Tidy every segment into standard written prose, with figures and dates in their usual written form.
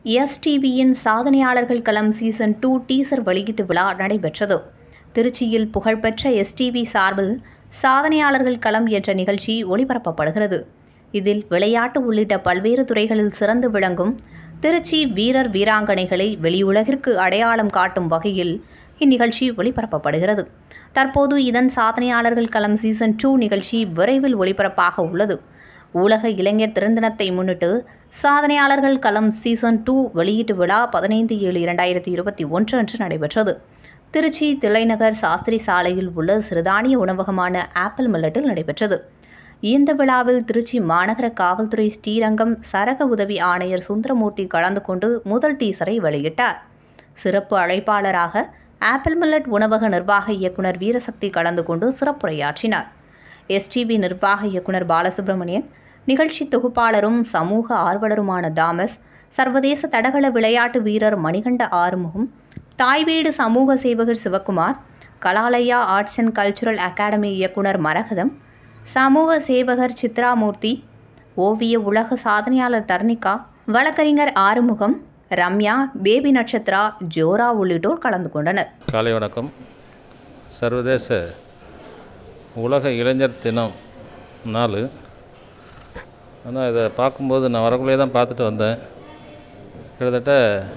எஸ்டிவியின் சாதனையாளர்கள் களம் season 2 teaser வெளியீட்டு விழா நடைபெற்றது. திருச்சியில் புகழ்பெற்ற எஸ்டிவி சார்பில் சாதனையாளர்கள் களம் என்ற நிகழ்ச்சி ஒளிபரப்பப்படுகிறது. இதில் விளையாட்டு உள்ளிட்ட பல்வேறு துறைகளில் சிறந்து விளங்கும் திருச்சி வீரர் வீராங்கனைகளை வெளியுலகிற்கு அடையாளம் காட்டும் வகையில் இந்நிகழ்ச்சி ஒளிபரப்பப்படுகிறது. தற்போது இதன் சாதனையாளர்கள் களம் சீசன் 2 நிகழ்ச்சி விரைவில் ஒளிபரப்பாக உள்ளது. உலக இளைஞர் திறன்தினத்தை முன்னிட்டு சாதனையாளர்கள் களம் சீசன் 2 வெளியீட்டு விழா 15/7/2021 அன்று நடைபெற்றது. திருச்சி தில்லைநகர் சாஸ்திரி சாலையில் உள்ள சிறுதானிய உணவகமான ஆப்பிள் மில்லட்டில் நடைபெற்றது. இந்த விழாவில் திருச்சி மாநகர காவல்துறை ஸ்ரீரங்கம் சரக உதவி ஆணையர் சுந்தரமூர்த்தி கலந்து கொண்டு முதல் டீசரை வெளியிட்டார். சிறப்பு அழைப்பாளராக ஆப்பிள் மில்லட் உணவக நிர்வாக இயக்குனர் வீரசக்தி கலந்து கொண்டு சிறப்புரையாற்றினார். எஸ்டிவி நிர்வாக இயக்குனர் பாலசுப்ரமணியன், நிகழ்ச்சி தொகுப்பாளரும் சமூக ஆர்வலருமான தாமஸ், சர்வதேச தடகள விளையாட்டு வீரர் மணிகண்ட ஆறுமுகம், தாய்வீடு சமூக சேவகர் Sivakumar, Kalalaya arts and cultural academy இயக்குனர் மரகதம், சமூக சேவகர் சித்ராமூர்த்தி, ஓவிய உலக சாதனையாளர் தர்ணிகா, வழக்கறிஞர் ஆறுமுகம், ரம்யா, பேபி நட்சத்திரா, ஜோரா உள்ளிட்டோர் கலந்து கொண்டனர். காலை வணக்கம். சர்வதேச உலக இளைஞர் தினம் நாள். ஆனால் இதை பார்க்கும்போது நான் வரக்குள்ளே தான் பார்த்துட்டு வந்தேன். கிட்டத்தட்ட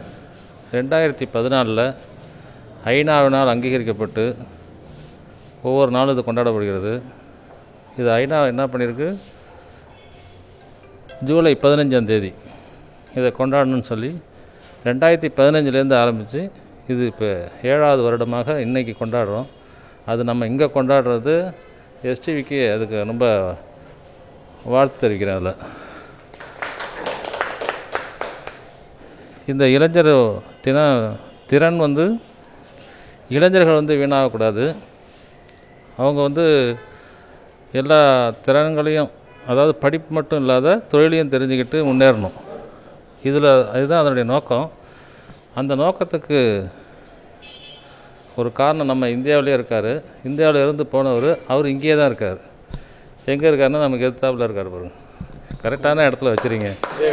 2014 ஐநாவினால் அங்கீகரிக்கப்பட்டு ஒவ்வொரு நாளும் இது கொண்டாடப்படுகிறது. இது ஐநா என்ன பண்ணியிருக்கு, ஜூலை 15ஆம் தேதி இதை கொண்டாடணும்னு சொல்லி 2015 ஆரம்பித்து இது இப்போ 7வது வருடமாக இன்றைக்கி கொண்டாடுறோம். அது நம்ம இங்கே கொண்டாடுறது எஸ்டிவிக்கு அதுக்கு ரொம்ப வாழ்த்து தெரிவிக்கிறேன். அதில் இந்த இளைஞர் திறன் இளைஞர்கள் வீணாகக்கூடாது. அவங்க எல்லா திறன்களையும், அதாவது படிப்பு மட்டும் இல்லாத தொழிலையும் தெரிஞ்சுக்கிட்டு முன்னேறணும். இதுதான் அதனுடைய நோக்கம். அந்த நோக்கத்துக்கு ஒரு காரணம் நம்ம இந்தியாவிலே இருக்கார். இந்தியாவில் இருந்து போனவர் அவர் இங்கேயே தான் இருக்கார். எங்கே இருக்காருன்னா நமக்கு எதிர்த்தாப்பில் இருக்கார் பாருங்க. கரெக்டான இடத்துல வச்சுருங்க.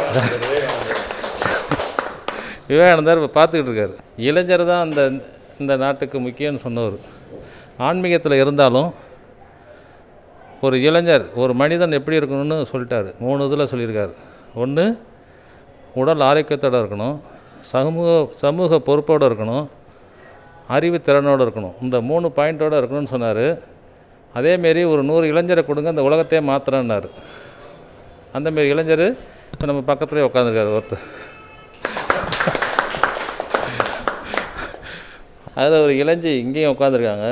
விவேகானந்தர் இப்போ பார்த்துக்கிட்டு இருக்கார். இளைஞர் தான் இந்த நாட்டுக்கு முக்கியம்னு சொன்னவர். ஆன்மீகத்தில் இருந்தாலும் ஒரு இளைஞர், ஒரு மனிதன் எப்படி இருக்கணும்னு சொல்லிட்டார். 3 இதில் சொல்லியிருக்கார். 1, உடல் ஆரோக்கியத்தோடு இருக்கணும், சமூக பொறுப்போடு இருக்கணும், அறிவு திறனோடு இருக்கணும். இந்த 3 பாயிண்ட்டோடு இருக்கணும்னு சொன்னார். அதேமாரி ஒரு 100 இளைஞரை கொடுங்க, அந்த உலகத்தையே மாத்திரன்னார். அந்தமாரி இளைஞர் இப்போ நம்ம பக்கத்துலேயே உட்காந்துருக்காரு ஒருத்தர். அதில் ஒரு இளைஞி இங்கேயும் உட்காந்துருக்காங்க.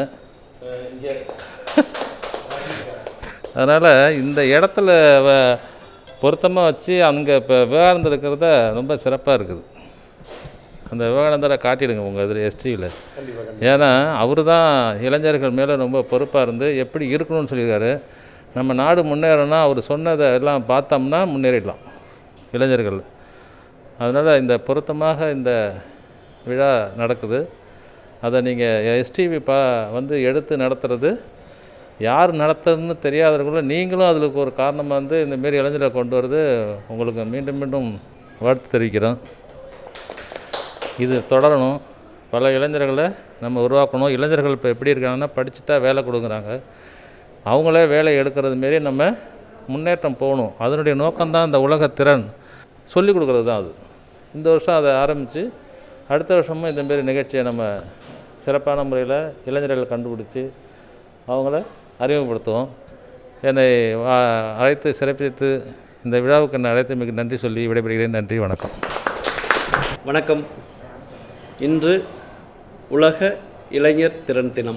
அதனால் இந்த இடத்துல பொருத்தமாக வச்சு அங்கே இப்போ விவேகானந்தர் இருக்கிறத ரொம்ப சிறப்பாக இருக்குது. அந்த விவேகானந்தரை காட்டிடுங்க உங்கள் இதில் எஸ்டியில். ஏன்னா அவர் தான் இளைஞர்கள் மேலே ரொம்ப பொறுப்பாக இருந்து எப்படி இருக்கணும்னு சொல்லியிருக்காரு. நம்ம நாடு முன்னேறணும்னா அவர் சொன்னதை எல்லாம் பார்த்தோம்னா முன்னேறிடலாம் இளைஞர்கள். அதனால் இந்த பொருத்தமாக இந்த விழா நடக்குது. அதை நீங்கள் எஸ்டிவி எடுத்து நடத்துறது, யார் நடத்துறதுன்னு தெரியாதவர்களும் நீங்களும் அதுக்கு ஒரு காரணமாக இந்தமாரி இளைஞரை கொண்டு வரது உங்களுக்கு மீண்டும் மீண்டும் வாழ்த்து தெரிவிக்கிறோம். இது தொடரணும். பல இளைஞர்களை நம்ம உருவாக்கணும். இளைஞர்கள் இப்போ எப்படி இருக்காங்கன்னா, படிச்சுட்டா வேலை கொடுக்குறாங்க. அவங்களே வேலை எடுக்கிறது மாரி நம்ம முன்னேற்றம் போகணும். அதனுடைய நோக்கம்தான் இந்த உலக திறன் சொல்லிக் கொடுக்குறது தான். அது இந்த வருஷம் அதை ஆரம்பித்து அடுத்த வருஷமும் இந்தமாரி நிகழ்ச்சியை நம்ம சிறப்பான முறையில் இளைஞர்களை கண்டுபிடிச்சி அவங்கள அறிமுகப்படுத்துவோம். என்னை அழைத்து சிறப்பித்து இந்த விழாவுக்கு என்னை அழைத்து மிக நன்றி சொல்லி விடைபெறுகிறேன். நன்றி, வணக்கம். வணக்கம். இன்று உலக இளைஞர் திறன் தினம்.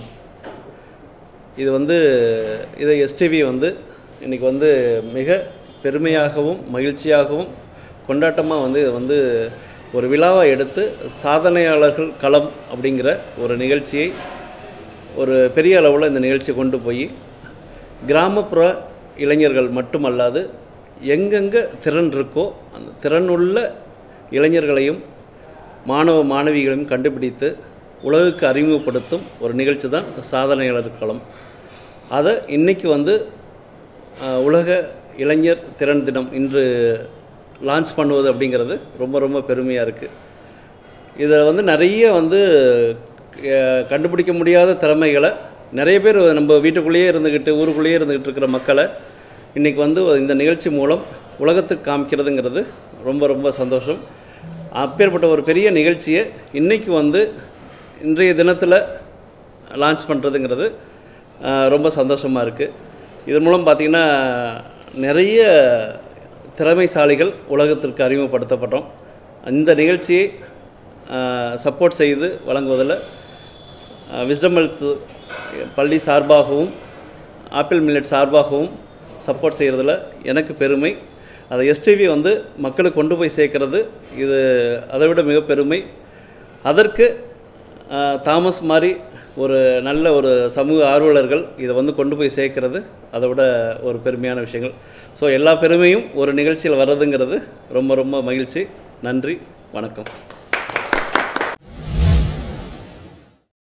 இதை எஸ்டிவி இன்றைக்கி மிக பெருமையாகவும் மகிழ்ச்சியாகவும் கொண்டாட்டமாக இதை ஒரு விழாவாக எடுத்து சாதனையாளர்கள் களம் அப்படிங்கிற ஒரு நிகழ்ச்சியை ஒரு பெரிய அளவில் இந்த நிகழ்ச்சியை கொண்டு போய் கிராமப்புற இளைஞர்கள் மட்டுமல்லாது எங்கெங்கே திறன் இருக்கோ அந்த திறனுள்ள இளைஞர்களையும் மாணவிகளையும் கண்டுபிடித்து உலகுக்கு அறிமுகப்படுத்தும் ஒரு நிகழ்ச்சி தான் சாதனையாளர் களம். அதை இன்றைக்கி உலக இளைஞர் திறன் தினம் இன்று லான்ச் பண்ணுவது அப்படிங்கிறது ரொம்ப ரொம்ப பெருமையாக இருக்குது. இதில் வந்து நிறைய வந்து கண்டுபிடிக்க முடியாத திறமைகளை நிறைய பேர் நம்ம வீட்டுக்குள்ளேயே இருந்துக்கிட்டு ஊருக்குள்ளேயே இருந்துக்கிட்டு இருக்கிற மக்களை இன்றைக்கி வந்து இந்த நிகழ்ச்சி மூலம் உலகத்துக்கு காமிக்கிறதுங்கிறது ரொம்ப ரொம்ப சந்தோஷம். அப்பேற்பட்ட ஒரு பெரிய நிகழ்ச்சியை இன்றைக்கி வந்து இன்றைய தினத்தில் லான்ச் பண்ணுறதுங்கிறது ரொம்ப சந்தோஷமாக இருக்குது. இதன் மூலம் பார்த்திங்கன்னா நிறைய திறமைசாலிகள் உலகத்திற்கு அறிமுகப்படுத்தப்பட்டோம். இந்த நிகழ்ச்சியை சப்போர்ட் செய்து வழங்குவதில் விஸ்டம் ஹெல்த் பள்ளி சார்பாகவும் ஆப்பிள் மில்லட் சார்பாகவும் சப்போர்ட் செய்கிறதுல எனக்கு பெருமை. அதை எஸ்டிவி வந்து மக்களுக்கு கொண்டு போய் சேர்க்கறது இது அதை விட மிக பெருமை. அதற்கு தாமஸ் மாதிரி ஒரு நல்ல ஒரு சமூக ஆர்வலர்கள் இதை வந்து கொண்டு போய் சேர்க்கறது அதை விட ஒரு பெருமையான விஷயங்கள். ஸோ எல்லா பெருமையும் ஒரு நிகழ்ச்சியில் வர்றதுங்கிறது ரொம்ப ரொம்ப மகிழ்ச்சி. நன்றி, வணக்கம்.